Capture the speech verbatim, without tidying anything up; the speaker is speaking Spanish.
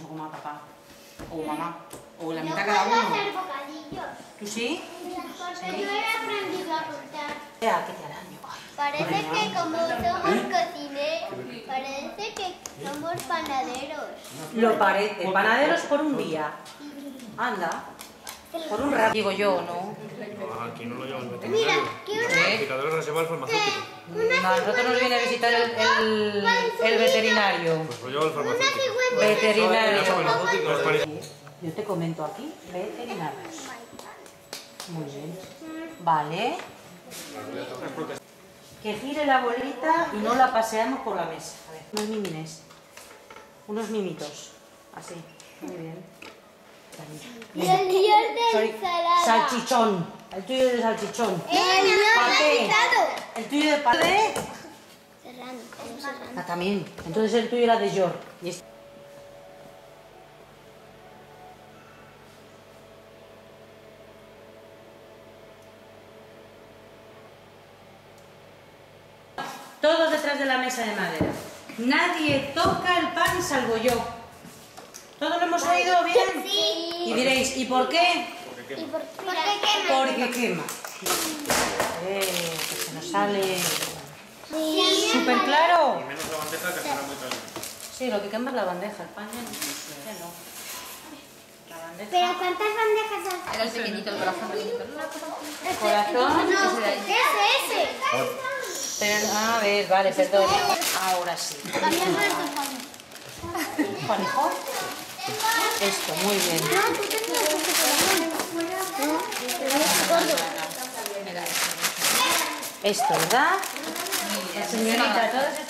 mucho como a papá o mamá, o la No mitad cada puedo uno. hacer bocadillos. ¿Tú sí? Porque no he aprendido a cortar. Ya, ¿qué te araño? Parece que como somos cocineros, parece que somos panaderos. Lo parece. Panaderos por un día. Anda. Por un rato. Digo yo, ¿no? No, aquí no lo lleva el Mira, veterinario. que Los una... indicadores los lleva el farmacéutico. No, a nosotros nos viene a visitar el, el, el veterinario. Pues lo lleva el Una farmacéutico. cigüeña. Veterinario. El farmacéutico es para... Yo te comento aquí, veterinarios. Muy bien. Vale. Que gire la bolita y no la paseamos por la mesa. A ver, unos mimines. Unos mimitos. Así. Muy bien. Y el guión de Soy ensalada. salchichón. El tuyo es de salchichón. El guión Paté. de El tuyo de paté. Serrano, como serrano. Ah, también. Entonces el tuyo era de York. Y este... Todos detrás de la mesa de madera. Nadie toca el pan salvo yo. ¿Todo lo hemos oído bien? Sí. Y diréis, ¿y por qué? ¿Y por, por qué quema? Porque quema. Eh, que se nos sale Sí. súper claro. Y menos la bandeja que será muy caliente. Sí, lo que quema es la bandeja, el pan ya no. Ya no. La bandeja. ¿Pero cuántas bandejas has... Era el pequeñito, el corazón pequeñito. Corazón. No, ese, ese. Pero, a ver, vale, perdón. Ahora sí. También no es tu pan. ¿Panejón? Esto, muy bien. No, tú tenías ese pan. No, es gordo. Esto, ¿verdad? Señorita, todos